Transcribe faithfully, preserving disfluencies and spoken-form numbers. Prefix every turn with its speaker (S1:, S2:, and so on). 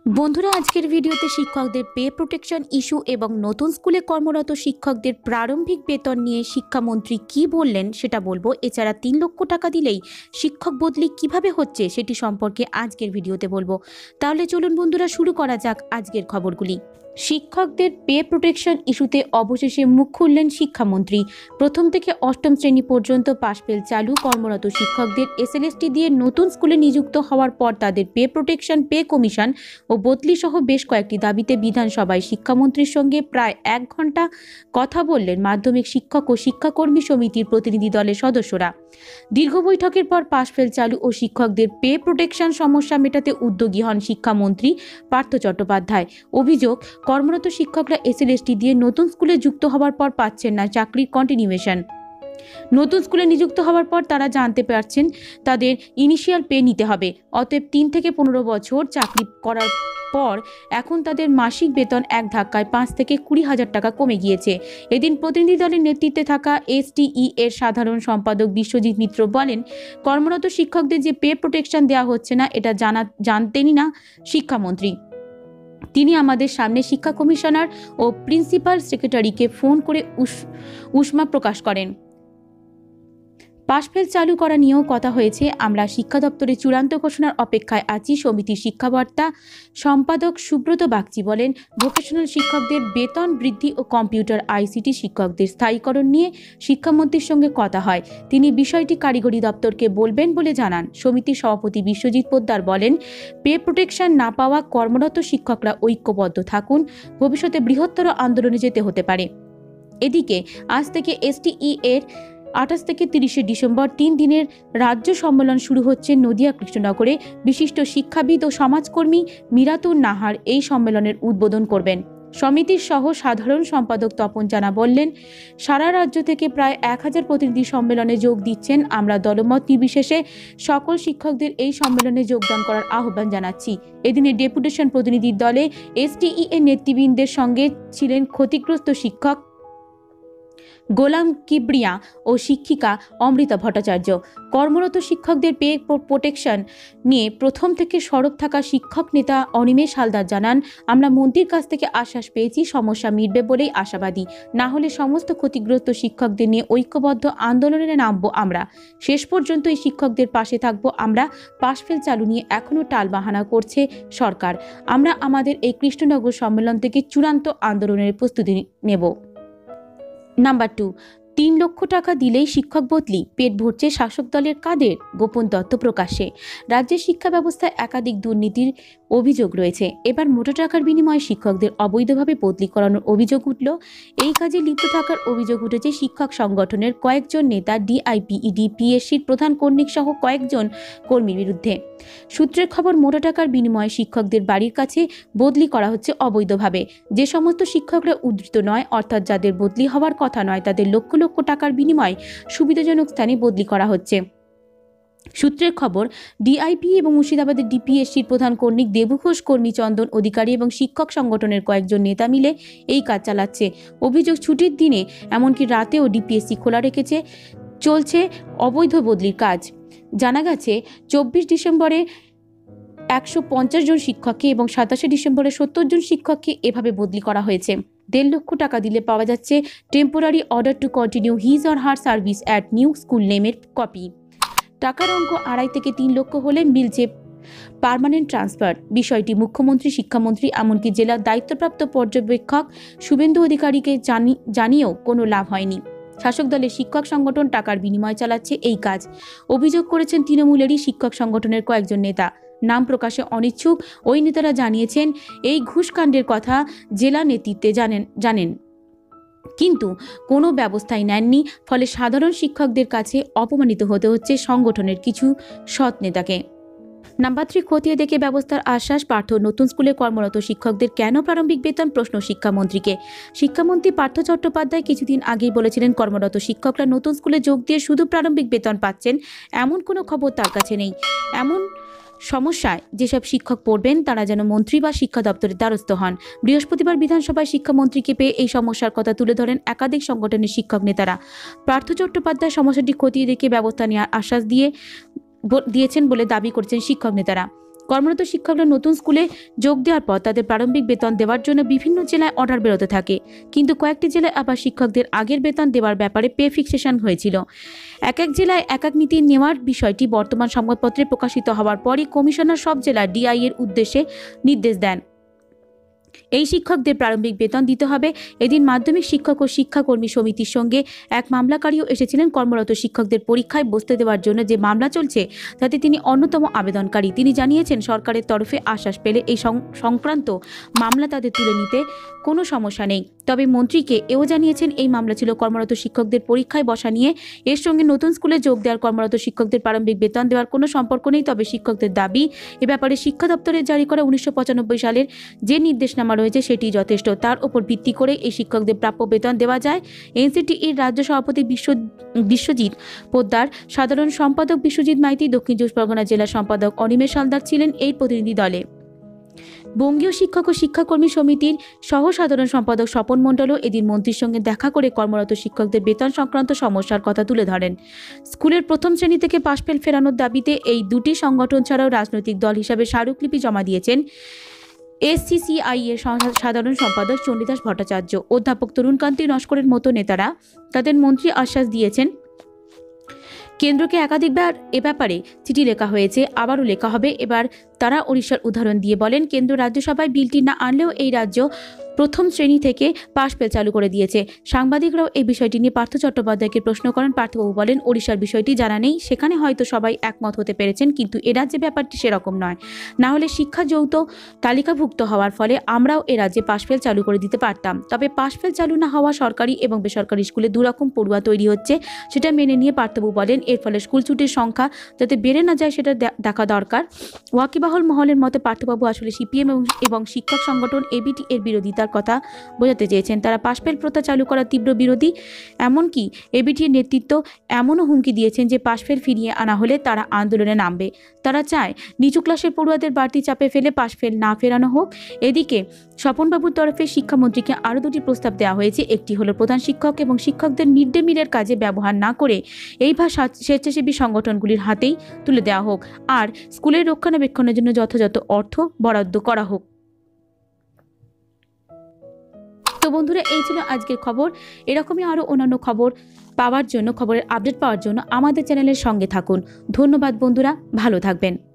S1: বন্ধুরা, আজকের ভিডিওতে শিক্ষকদের পে প্রোটেকশন ইস্যু এবং নতুন স্কুলে কর্মরত শিক্ষকদের প্রারম্ভিক বেতন নিয়ে শিক্ষামন্ত্রী কি বললেন সেটা বলবো। এছাড়া তিন লক্ষ টাকা দিলেই শিক্ষক বদলি কিভাবে হচ্ছে সেটি সম্পর্কে আজকের ভিডিওতে বলবো। তাহলে চলুন বন্ধুরা, শুরু করা যাক আজকের খবরগুলি। শিক্ষকদের পে প্রোটেকশন ইস্যুতে অবশেষে মুখ খুললেন শিক্ষামন্ত্রী। প্রথম থেকে অষ্টম শ্রেণী পর্যন্ত পাশফেল চালু কর্মরত শিক্ষকদের এসএলএসটি দিয়ে নতুন স্কুলে নিযুক্ত হওয়ার পর তাদের পে প্রোটেকশন, পে কমিশন ও বদলি সহ বেশ কয়েকটি দাবিতে বিধানসভায় শিক্ষামন্ত্রীর সঙ্গে প্রায় এক ঘন্টা কথা বললেন মাধ্যমিক শিক্ষক ও শিক্ষাকর্মী সমিতির প্রতিনিধি দলের সদস্যরা। দীর্ঘ বৈঠকের পর পাশফেল চালু ও শিক্ষকদের পে প্রোটেকশন সমস্যা মেটাতে উদ্যোগী হন শিক্ষামন্ত্রী পার্থ চট্টোপাধ্যায়। অভিযোগ, কর্মরত শিক্ষকরা এসএলএসটি দিয়ে নতুন স্কুলে যুক্ত হওয়ার পর পাচ্ছেন না চাকরির কন্টিনিউয়েশন। নতুন স্কুলে নিযুক্ত হওয়ার পর তারা জানতে পারছেন তাদের ইনিশিয়াল পে নিতে হবে। অতএব তিন থেকে পনেরো বছর চাকরি করার পর এখন তাদের মাসিক বেতন এক ধাক্কায় পাঁচ থেকে কুড়ি হাজার টাকা কমে গিয়েছে। এদিন প্রতিনিধি দলের নেতৃত্বে থাকা এসটিই এর সাধারণ সম্পাদক বিশ্বজিৎ মিত্র বলেন, কর্মরত শিক্ষকদের যে পে প্রোটেকশন দেওয়া হচ্ছে না এটা জানা জানতেনই না শিক্ষামন্ত্রী। তিনি আমাদের সামনে শিক্ষা কমিশনার ও প্রিন্সিপাল সেক্রেটারিকে ফোন করে উষ্মা প্রকাশ করেন। পাশফেল চালু করা নিয়েও কথা হয়েছে। আমরা শিক্ষা দপ্তরের চূড়ান্ত ঘোষণার অপেক্ষায় আছি। সমিতির শিক্ষাবার্তা সম্পাদক সুব্রত বাগচি বলেন, ভোকেশনাল শিক্ষকদের বেতন বৃদ্ধি ও কম্পিউটার আইসিটি শিক্ষকদের স্থায়ীকরণ নিয়ে শিক্ষামন্ত্রীর সঙ্গে কথা হয়। তিনি বিষয়টি কারিগরি দপ্তরকে বলবেন বলে জানান। সমিতির সভাপতি বিশ্বজিৎ পোদ্দার বলেন, পে প্রোটেকশন না পাওয়া কর্মরত শিক্ষকরা ঐক্যবদ্ধ থাকুন, ভবিষ্যতে বৃহত্তর আন্দোলনে যেতে হতে পারে। এদিকে আজ থেকে এসটিই এর আঠাশ থেকে তিরিশে ডিসেম্বর তিন দিনের রাজ্য সম্মেলন শুরু হচ্ছে নদিয়া কৃষ্ণনগরে। বিশিষ্ট শিক্ষাবিদ ও সমাজকর্মী মিরাতুন নাহার এই সম্মেলনের উদ্বোধন করবেন। সমিতির সহ সাধারণ সম্পাদক তপন জানা বললেন, সারা রাজ্য থেকে প্রায় এক হাজার প্রতিনিধি সম্মেলনে যোগ দিচ্ছেন। আমরা দলমত নির্বিশেষে সকল শিক্ষকদের এই সম্মেলনে যোগদান করার আহ্বান জানাচ্ছি। এদিনে ডেপুটেশন প্রতিনিধির দলে এসটিই এর নেতৃবৃন্দের সঙ্গে ছিলেন ক্ষতিগ্রস্ত শিক্ষক গোলাম কিবরিয়া ও শিক্ষিকা অমৃতা ভট্টাচার্য। কর্মরত শিক্ষকদের পে প্রোটেকশন নিয়ে প্রথম থেকে সরব থাকা শিক্ষক নেতা অনিমেষ হালদার জানান, আমরা মন্ত্রীর কাছ থেকে আশ্বাস পেয়েছি, সমস্যা মিটবে বলেই আশাবাদী। না হলে সমস্ত ক্ষতিগ্রস্ত শিক্ষকদের নিয়ে ঐক্যবদ্ধ আন্দোলনে নামবো আমরা। শেষ পর্যন্ত এই শিক্ষকদের পাশে থাকবো আমরা। পাশফেল চালু নিয়ে এখনও টালবাহানা করছে সরকার। আমরা আমাদের এই কৃষ্ণনগর সম্মেলন থেকে চূড়ান্ত আন্দোলনের প্রস্তুতি নেব। নাম্বার টু, তিন লক্ষ টাকা দিলেই শিক্ষক বদলি, পেট ভরছে শাসক দলের কাদের? গোপন তথ্য প্রকাশ্যে। রাজ্যের শিক্ষা ব্যবস্থায় একাধিক দুর্নীতির অভিযোগ রয়েছে। এবার মোটা টাকার বিনিময়ে শিক্ষকদের অবৈধভাবে বদলি করানোর অভিযোগ উঠল। এই কাজে লিপ্ত থাকার অভিযোগ উঠেছে শিক্ষক সংগঠনের কয়েকজন নেতা, ডিআইপিইডি, পিএসসির প্রধান কর্মী সহ কয়েকজন কর্মীর বিরুদ্ধে। সূত্রের খবর, মোটা টাকার বিনিময়ে শিক্ষকদের বাড়ির কাছে বদলি করা হচ্ছে অবৈধভাবে। যে সমস্ত শিক্ষকরা উদ্ধৃত নয়, অর্থাৎ যাদের বদলি হওয়ার কথা নয়, তাদের লক্ষ লক্ষ টাকার বিনিময়ে সুবিধাজনক স্থানে বদলি করা হচ্ছে। সূত্রের খবর, ডিআইপি এবং মুর্শিদাবাদের ডিপিএসসির প্রধান কর্মী দেবু ঘোষ, কর্মী চন্দন অধিকারী এবং শিক্ষক সংগঠনের কয়েকজন নেতা মিলে এই কাজ চালাচ্ছে। অভিযোগ, ছুটির দিনে এমনকি রাতেও ডিপিএসসি খোলা রেখেছে, চলছে অবৈধ বদলির কাজ। জানা গেছে, চব্বিশ ডিসেম্বরে একশো পঞ্চাশ জন শিক্ষককে এবং সাতাশে ডিসেম্বরে সত্তর জন শিক্ষককে এভাবে বদলি করা হয়েছে। দেড় লক্ষ টাকা দিলে পাওয়া যাচ্ছে temporary order to continue his or her service at new school নেমের কপি। টাকার অঙ্ক আড়াই থেকে তিন লক্ষ হলে মিলছে পার্মানেন্ট ট্রান্সফার। বিষয়টি মুখ্যমন্ত্রী, শিক্ষামন্ত্রী এমনকি জেলার দায়িত্বপ্রাপ্ত পর্যবেক্ষক শুভেন্দু অধিকারীকে জানি জানিয়েও কোনো লাভ হয়নি। শাসক দলের শিক্ষক সংগঠন টাকার বিনিময়ে চালাচ্ছে এই কাজ, অভিযোগ করেছেন তৃণমূলেরই শিক্ষক সংগঠনের কয়েকজন নেতা। নাম প্রকাশে অনিচ্ছুক ওই নেতারা জানিয়েছেন, এই ঘুষকাণ্ডের কথা জেলা নেতৃত্বে জানেন জানেন কিন্তু কোনো ব্যবস্থাই নেননি। ফলে সাধারণ শিক্ষকদের কাছে অপমানিত হতে হচ্ছে সংগঠনের কিছু সৎ নেতাকে। নাম্বার থ্রি, খতিয়ে দেখে ব্যবস্থার আশ্বাস পার্থ। নতুন স্কুলে কর্মরত শিক্ষকদের কেন প্রারম্ভিক বেতন? প্রশ্ন শিক্ষামন্ত্রীকে। শিক্ষামন্ত্রী পার্থ চট্টোপাধ্যায় কিছুদিন আগেই বলেছিলেন, কর্মরত শিক্ষকরা নতুন স্কুলে যোগ দিয়ে শুধু প্রারম্ভিক বেতন পাচ্ছেন, এমন কোনো খবর তার কাছে নেই। এমন সমস্যায় যেসব শিক্ষক পড়বেন তারা যেন মন্ত্রী বা শিক্ষা দপ্তরের দ্বারস্থ হন। বৃহস্পতিবার বিধানসভায় শিক্ষামন্ত্রীকে পেয়ে এই সমস্যার কথা তুলে ধরেন একাধিক সংগঠনের শিক্ষক নেতারা। পার্থ চট্টোপাধ্যায় সমস্যাটি খতিয়ে দেখে ব্যবস্থা নেওয়ার আশ্বাস দিয়ে দিয়েছেন বলে দাবি করছেন শিক্ষক নেতারা। কর্মরত শিক্ষকরা নতুন স্কুলে যোগ দেওয়ার পর তাদের প্রারম্ভিক বেতন দেওয়ার জন্য বিভিন্ন জেলায় অর্ডার বেরোতে থাকে, কিন্তু কয়েকটি জেলায় আবার শিক্ষকদের আগের বেতন দেওয়ার ব্যাপারে পে ফিক্সেশন হয়েছিল। এক এক জেলায় এক এক নীতি নেওয়ার বিষয়টি বর্তমান সংবাদপত্রে প্রকাশিত হওয়ার পরই কমিশনার সব জেলার ডিআই এর উদ্দেশ্যে নির্দেশ দেন। এই শিক্ষকদের প্রারম্ভিক বেতন দিতে হবে। এদিন মাধ্যমিক শিক্ষক ও শিক্ষাকর্মী সমিতির সঙ্গে এক মামলাকারীও এসেছিলেন কর্মরত শিক্ষকদের পরীক্ষায় বসতে দেওয়ার জন্য যে মামলা চলছে তাতে তিনি অন্যতম আবেদনকারী। তিনি জানিয়েছেন সরকারের তরফে আশ্বাস পেলে এই সংক্রান্ত মামলা তাদের তুলে নিতে কোনো সমস্যা নেই। তবে মন্ত্রীকে এও জানিয়েছেন এই মামলা ছিল কর্মরত শিক্ষকদের পরীক্ষায় বসা নিয়ে। এর সঙ্গে নতুন স্কুলে যোগ দেওয়ার কর্মরত শিক্ষকদের প্রারম্ভিক বেতন দেওয়ার কোনো সম্পর্ক নেই। তবে শিক্ষকদের দাবি, এ ব্যাপারে শিক্ষা দপ্তরের জারি করা উনিশশো পঁচানব্বই সালের যে নির্দেশনামা রয়েছে সেটি যথেষ্ট। তার উপর ভিত্তি করে এই শিক্ষকদের প্রাপ্য বেতন দেওয়া যায়। এনসিটিইর রাজ্য সভাপতি বিশ্ব বিশ্বজিৎ পোদ্দার, সাধারণ সম্পাদক বিশ্বজিৎ মাইতি, দক্ষিণ চব্বিশ পরগনা জেলা সম্পাদক অনিমেষ হালদার ছিলেন এই প্রতিনিধি দলে। বঙ্গীয় শিক্ষক ও শিক্ষাকর্মী সমিতির সহ সাধারণ সম্পাদক স্বপন মণ্ডলও এদিন মন্ত্রীর সঙ্গে দেখা করে কর্মরত শিক্ষকদের বেতন সংক্রান্ত সমস্যার কথা তুলে ধরেন। স্কুলের প্রথম শ্রেণী থেকে পাশ ফেল ফেরানোর দাবিতে এই দুটি সংগঠন ছাড়াও রাজনৈতিক দল হিসাবে স্মারকলিপি জমা দিয়েছেন এসসিসিআই এর সাধারণ সম্পাদক চণ্ডীদাস ভট্টাচার্য, অধ্যাপক তরুণকান্তি নস্করের মতো নেতারা। তাদের মন্ত্রী আশ্বাস দিয়েছেন কেন্দ্রকে একাধিকবার এ ব্যাপারে চিঠি লেখা হয়েছে, আবারও লেখা হবে। এবার তারা ওড়িশার উদাহরণ দিয়ে বলেন, কেন্দ্র রাজ্যসভায় বিলটি না আনলেও এই রাজ্য প্রথম শ্রেণী থেকে পাশ ফেল চালু করে দিয়েছে। সাংবাদিকরাও এই বিষয়টি নিয়ে পার্থ চট্টোপাধ্যায়কে প্রশ্ন করেন। পার্থবাবু বলেন, ওড়িশার বিষয়টি জানা নেই, সেখানে হয়তো সবাই একমত হতে পেরেছেন, কিন্তু এ রাজ্যে ব্যাপারটি সেরকম নয়। না হলে শিক্ষা যৌথ তালিকাভুক্ত হওয়ার ফলে আমরাও এ রাজ্যে পাশ ফেল চালু করে দিতে পারতাম। তবে পাশ ফেল চালু না হওয়া সরকারি এবং বেসরকারি স্কুলে দুরকম পড়ুয়া তৈরি হচ্ছে, সেটা মেনে নিয়ে পার্থবাবু বলেন, এর ফলে স্কুল ছুটির সংখ্যা যাতে বেড়ে না যায় সেটা দেখা দরকার। ওয়াকিবহাল মহলের মতে পার্থবাবু আসলে সিপিএম এবং শিক্ষক সংগঠন এবিটি এর বিরোধিতার কথা বোঝাতে চেয়েছেন। তারা পাশফেল প্রথা চালু করার তীব্র বিরোধী। এমনকি এবিটির নেতৃত্ব এমনও হুমকি দিয়েছেন যে পাশফেল ফিরিয়ে আনা হলে তারা আন্দোলনে নামবে। তারা চায় নিচু ক্লাসের পড়ুয়াদের বাড়তি চাপে ফেলে পাশফেল না ফেরানো হোক। এদিকে স্বপনবাবুর তরফে শিক্ষামন্ত্রীকে আরও দুটি প্রস্তাব দেওয়া হয়েছে। একটি হলো প্রধান শিক্ষক এবং শিক্ষকদের মিড ডে মিলের কাজে ব্যবহার না করে এই ভাষা স্বেচ্ছাসেবী সংগঠনগুলির হাতেই তুলে দেওয়া হোক, আর স্কুলের রক্ষণাবেক্ষণের জন্য যথাযথ অর্থ বরাদ্দ করা হোক। তো বন্ধুরা, এই ছিল আজকের খবর। এরকমই আরও অন্যান্য খবর পাওয়ার জন্য, খবরের আপডেট পাওয়ার জন্য আমাদের চ্যানেলের সঙ্গে থাকুন। ধন্যবাদ বন্ধুরা, ভালো থাকবেন।